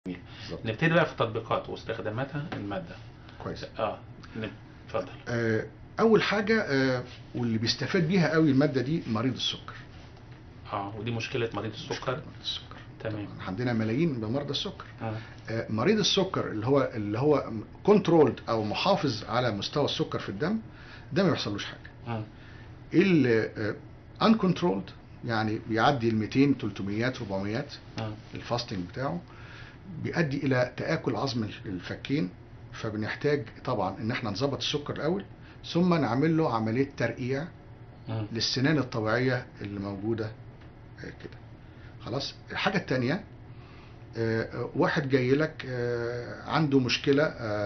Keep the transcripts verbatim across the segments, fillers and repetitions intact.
بالظبط. نبتدي بقى في تطبيقات واستخداماتها المادة. كويس. اه اتفضل. آه اول حاجه آه واللي بيستفاد بيها قوي الماده دي مريض السكر. اه ودي مشكله مريض مشكلة السكر. مريض السكر. تمام. طبعاً عندنا ملايين بمرضى السكر. آه. آه مريض السكر اللي هو اللي هو كنترولد او محافظ على مستوى السكر في الدم، ده ما بيحصلوش حاجه. آه. اللي ان كنترولد يعني بيعدي ال مئتين تلتمية أربعمية آه. الفاستنج بتاعه، بيؤدي الى تآكل عظم الفكين، فبنحتاج طبعا ان احنا نظبط السكر الاول، ثم نعمل له عمليه ترقيع آه. للسنان الطبيعيه اللي موجوده كده. خلاص. الحاجه الثانيه، واحد جاي لك عنده مشكله،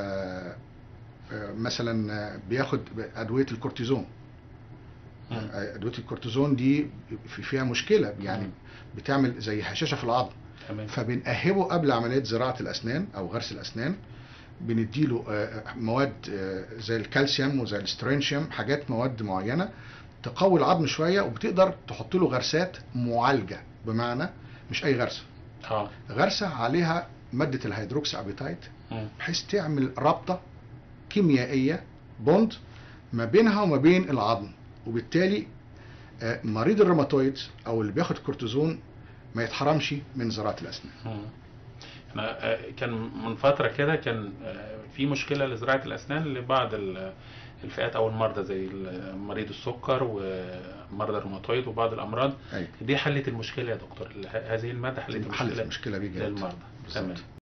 مثلا بياخد ادويه الكورتيزون. آه. ادويه الكورتيزون دي فيها مشكله، يعني آه. بتعمل زي هشاشه في العظم. تمام. فبنأهبه قبل عمليه زراعه الاسنان او غرس الاسنان، بنديله مواد زي الكالسيوم وزي الاسترينشيوم، حاجات مواد معينه تقوي العظم شويه، وبتقدر تحط له غرسات معالجه، بمعنى مش اي غرسه. اه غرسه عليها ماده الهيدروكسي ابيتايت، آه. بحيث تعمل رابطه كيميائيه بوند ما بينها وما بين العظم، وبالتالي مريض الروماتويد او اللي بياخد كورتيزون ما يتحرمش من زراعه الاسنان. آه. انا كان من فتره كده كان في مشكله لزراعه الاسنان لبعض الفئات او المرضى زي مريض السكر ومرضى الروماتويد وبعض الامراض. أيوة. دي حلت المشكله يا دكتور؟ هذه الماده حلت المشكله حلت المشكله دي للمرضى. تمام.